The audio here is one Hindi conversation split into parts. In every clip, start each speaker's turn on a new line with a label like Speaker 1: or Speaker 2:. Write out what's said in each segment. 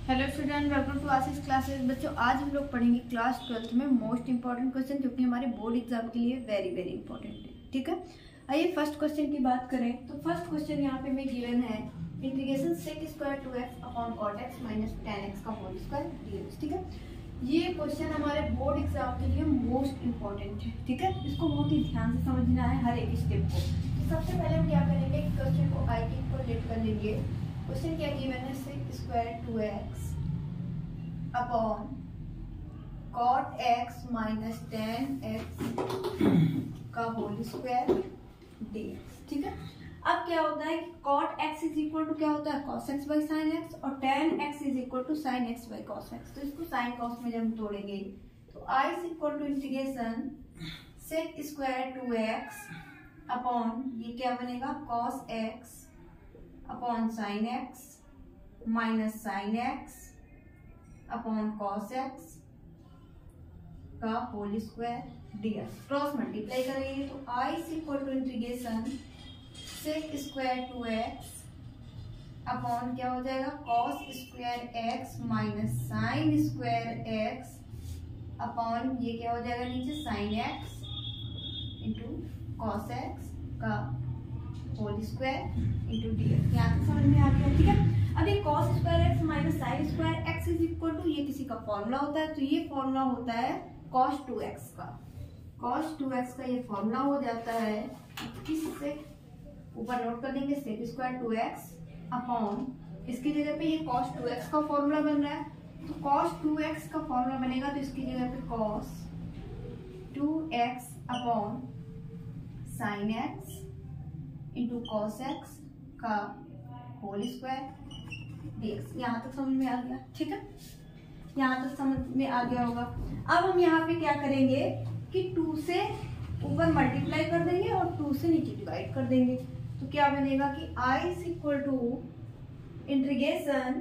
Speaker 1: Hello student, welcome to Ashish classes. बच्चों, आज हम लोग पढ़ेंगे क्लास 12th में मोस्ट इंपॉर्टेंट क्वेश्चन जो कि हमारे बोर्ड एग्जाम के लिए वेरी वेरी इंपॉर्टेंट है। ठीक है, आइए फर्स्ट क्वेश्चन की बात करें तो फर्स्ट क्वेश्चन यहाँ पे में गिवन है integration sec square 2x upon cot x minus tan x का होल स्क्वायर dx। ठीक है, ये क्वेश्चन हमारे बोर्ड एग्जाम के लिए मोस्ट इंपॉर्टेंट है। ठीक है, इसको बहुत ही ध्यान से समझना है हर एक स्टेप को। तो सबसे पहले हम क्या करेंगे, क्वेश्चन को आई के इक्वल लेट कर लेंगे। क्वेश्चन क्या गिवन है, sec square 2x upon cot x minus tan x का होल स्क्वायर dx। ठीक है, अब क्या होता है कि cot x is equal to क्या होता है cos x by sin x और tan x is equal to sin x by cos x। तो इसको sin cos में जब हम तोड़ेंगे तो I is equal to integration sec square 2x upon ये क्या बनेगा cos x upon sin x minus sin x upon cos x का whole square dx। Cross multiply करेंगे तो I is equal to integration sec square 2x upon क्या हो जाएगा cos square x minus sin square x upon ये क्या हो जाएगा नीचे sin x into cos x का होल स्क्वायर इंटू dx। यहाँ तक समझ में आ गया। ठीक है, अब ये cos square x minus sin square x is equal to ये किसी का फॉर्मूला होता है, तो ये फॉर्मूला होता है cos 2x का। cos 2x का ये फॉर्मूला हो जाता है किससे, ऊपर नोट कर लेंगे sec स्क्वायर 2x अपॉन इसकी जगह पे ये cos 2x का फॉर्मूला बन रहा है, तो cos 2x का फॉर्मूला बनेगा तो इसकी जगह पे cos 2x upon sin x into cos x का होल स्क्वायर dx। यहाँ तक समझ में आ गया। ठीक है, यहाँ तक समझ में आ गया होगा। अब हम यहाँ पे क्या करेंगे कि 2 से ऊपर मल्टीप्लाई कर देंगे और 2 से नीचे डिवाइड कर देंगे। तो क्या बनेगा कि I is equal to integration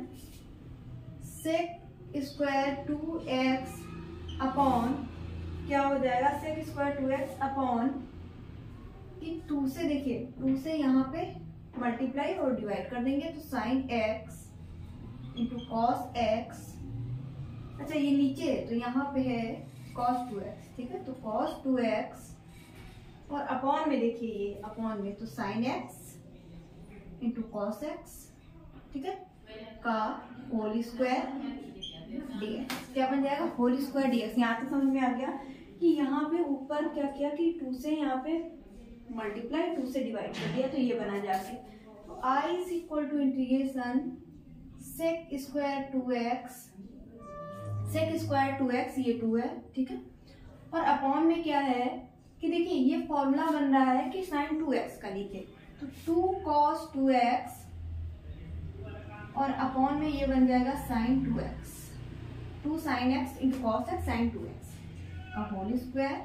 Speaker 1: sec square 2x upon क्या हो जाएगा sec स्क्वायर 2x अपॉन कि 2 से देखिए 2 से यहाँ पे मल्टीप्लाई और डिवाइड कर देंगे तो sin x into cos x। अच्छा ये नीचे तो यहाँ पे है cos 2x। ठीक है, तो cos 2x और अपॉन में देखिए ये अपॉन में तो sin x into cos x। ठीक है, का होल स्क्वायर dx। क्या बन जाएगा होल स्क्वायर dx। यहाँ तक समझ में आ गया कि यहाँ पे ऊपर क्या किया कि 2 से यहाँ पे मल्टीप्लाई 2 से डिवाइड कर दिया तो ये बना जाके तो I is equal to integration sec square 2x sec square 2x ये 2 है। ठीक है, और अपॉन में क्या है कि देखिए ये फॉर्मूला बन रहा है कि sin 2x का लीजिए तो 2 cos 2x और अपॉन में ये बन जाएगा sin 2x 2 sin x into cos x sin 2x का होल स्क्वायर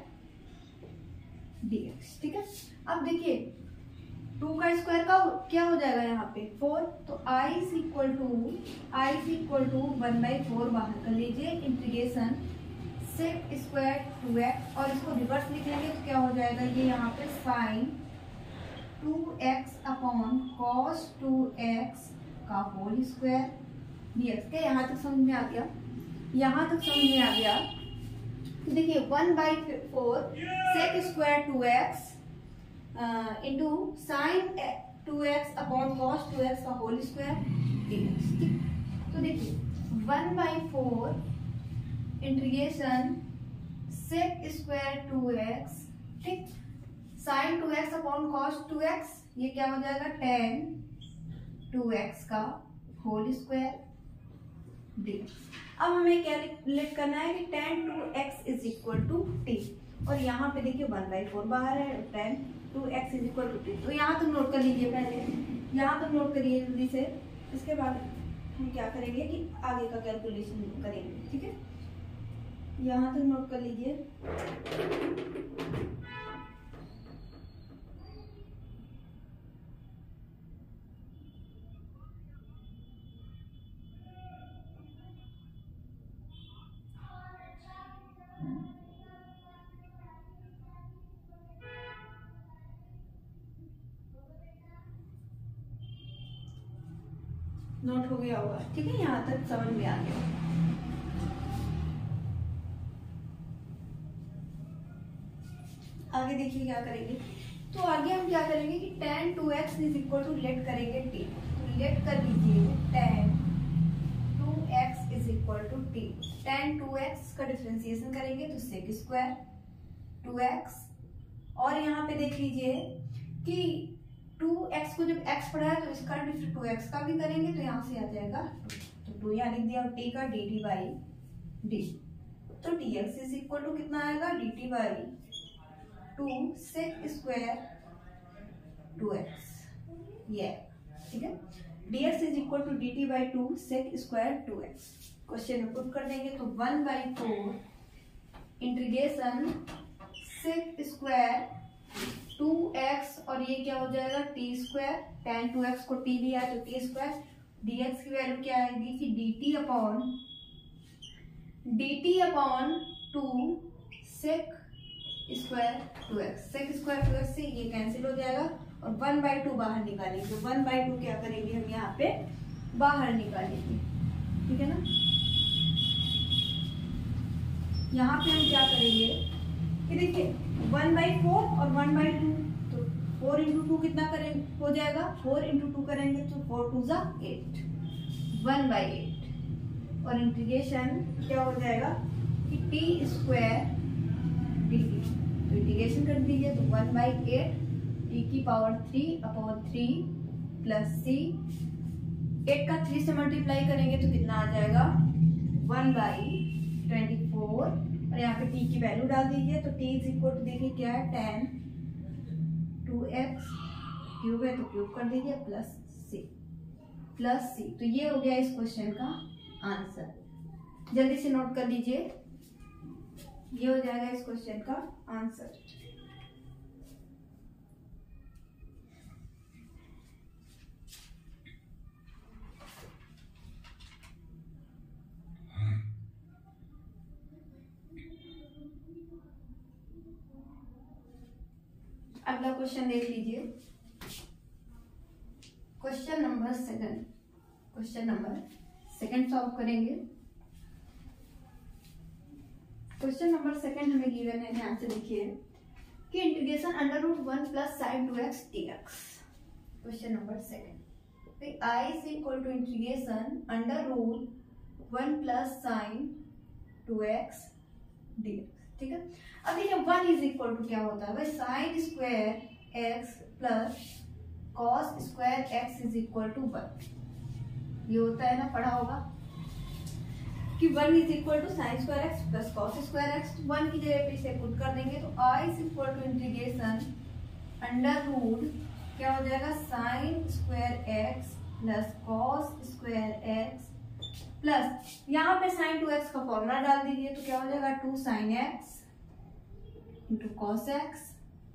Speaker 1: dx। ठीक है, अब देखिए 2 का स्क्वायर का क्या हो जाएगा यहाँ पे 4, तो I इज इक्वल टू 1/4 बाहर कर लीजिए इंटीग्रेशन sec स्क्वायर 2x और इसको रिवर्स लिख लेंगे तो क्या हो जाएगा ये यहाँ पे sin 2x upon cos 2x का होल स्क्वायर dx। क्या यहाँ तक समझ में आ गया? यहाँ तक समझ में आ गया तो देखिए 1/4 sec square 2x into sine 2x upon cos 2x का होल स्क्वायर dx। ठीक, तो देखिए 1/4 इंटीग्रेशन sec स्क्वायर 2x ठीक sign 2x upon cos 2x ये क्या हो जाएगा tan 2x का होल स्क्वायर dx। अब हमें क्या लिख करना है कि tan 2x is equal to t और यहाँ पे देखिए 1/4 बाहर है tan 2x is equal to t। तो यहाँ तक नोट कर लीजिए, पहले यहाँ तक नोट करिए जल्दी से। इसके बाद हम क्या करेंगे कि आगे का कैलकुलेशन करेंगे। ठीक है, यहाँ तक नोट कर लीजिए। नोट हो गया होगा, ठीक है, यहाँ तक समझ में आ गया। आगे देखिए क्या करेंगे। तो आगे हम क्या करेंगे कि tan 2x is equal to let करेंगे t, तो लेट कर दीजिए tan 2x is equal to t। tan 2x का डिफरेंशिएशन करेंगे तो sec स्क्वायर 2x, और यहाँ पे देख लीजिए कि 2x को जब x पढ़ा है तो इसका 2x का भी करेंगे, तो यहाँ से आ जाएगा 2, तो 2 यहाँ लिख दिया, और t का dt बाई डी, तो dx इज इक्वल टू कितना आएगा, dt by 2 sec square 2x, ये ठीक है। dx is equal to dt by 2 sec square 2x। Question में पुट कर देंगे तो 1/4 इंटीग्रेशन sec स्क्वायर 2x, और ये क्या हो जाएगा t स्क्वायर, tan 2x को t लिया तो t स्क्वायर, dx की वैल्यू क्या आएगी कि dt upon 2 sec square 2x, sec square 2x से ये कैंसिल हो जाएगा, और 1/2 बाहर निकालेंगे, तो 1/2 क्या करेंगे हम यहाँ पे बाहर निकालेंगे, ठीक है ना। यहाँ पे हम क्या करेंगे कि देखिए 1/4 और 1/2, तो 4 इंटू 2 कितना करेंगे हो जाएगा, 4 इंटू 2 करेंगे तो 4 2 जा 8, 1/8, और इंटीग्रेशन क्या हो जाएगा कि t स्क्वायर dt, तो इंटीग्रेशन कर दीजिए तो 1/8 t की पावर 3 अपॉन 3 प्लस c, 8 का 3 से मल्टीप्लाई करेंगे तो कितना आ जाएगा 1/24, और यहाँ पे t की वैल्यू डाल दीजिए, तो t इज इक्वल टू देखिए क्या है tan 2x क्यूब है तो क्यूब कर दीजिए प्लस c, तो ये हो गया इस क्वेश्चन का आंसर। जल्दी से नोट कर लीजिए, ये हो जाएगा इस क्वेश्चन का आंसर। अगला क्वेश्चन देख लीजिए, क्वेश्चन नंबर 2 सॉल्व करेंगे। क्वेश्चन नंबर 2 हमें गिवन है, ध्यान से देखिए कि integration √1 plus sin 2x dx। Question number 2, I is equal to integration √1 plus sin 2x dx, ठीक है। अब देखिए 1 इज इक्वल टू क्या होता है भाई, sine square x plus cos square x is equal to 1, ये होता है ना, पढ़ा होगा कि 1 is equal to sine square x plus cos square x, 1 की जगह पे इसे पुट कर देंगे तो I is equal to integration √ क्या हो जाएगा sine square x plus cos square x plus यहाँ पे साइन 2x का फॉर्मूला डाल दीजिए, तो क्या हो जाएगा 2 sin x into cos x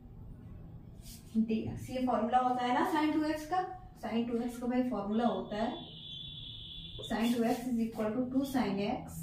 Speaker 1: dx। ये फॉर्मूला होता है ना साइन 2x का, साइन 2x का भाई फॉर्मूला होता है sin 2x is equal to 2 sin x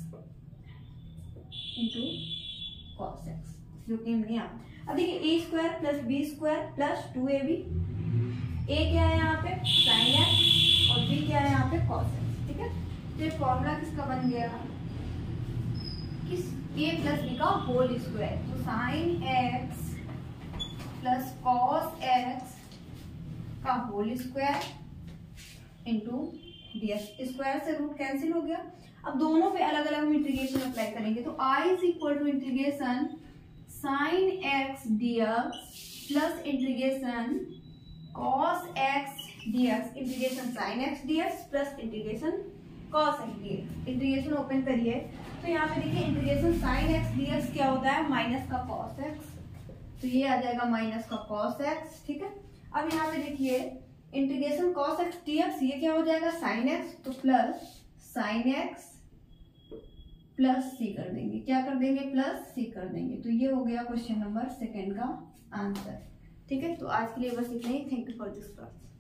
Speaker 1: into cos x, जो कि हमने यहाँ अब देखिए A square plus B square plus 2ab, A क्या है यहाँ पे sin x और बी क्या है यहाँ पे cos x, ठीक है। तो ये फॉर्मूला किसका बन गया, किस a प्लस बी का होल स्क्वायर, तो sin x plus cos x का whole square into dx, square से रूट कैंसिल हो गया। अब दोनों पे अलग अलग हम इंटीग्रेशन अप्लाई करेंगे, तो I is equal to integration sine x dx plus integration cos x dx, integration sine x dx plus integration cos x dx। Integration open करिए तो यहाँ पे देखिए इंटीग्रेशन साइन x dx क्या होता है माइनस का cos x, तो ये आ जाएगा माइनस का cos x, ठीक है। अब यहाँ पे देखिए इंटीग्रेशन cos x dx, ये क्या हो जाएगा sin x, तो plus sin x plus c कर देंगे, क्या कर देंगे प्लस c कर देंगे, तो ये हो गया क्वेश्चन नंबर 2 का आंसर, ठीक है। तो आज के लिए बस इतना ही, thank you for this class.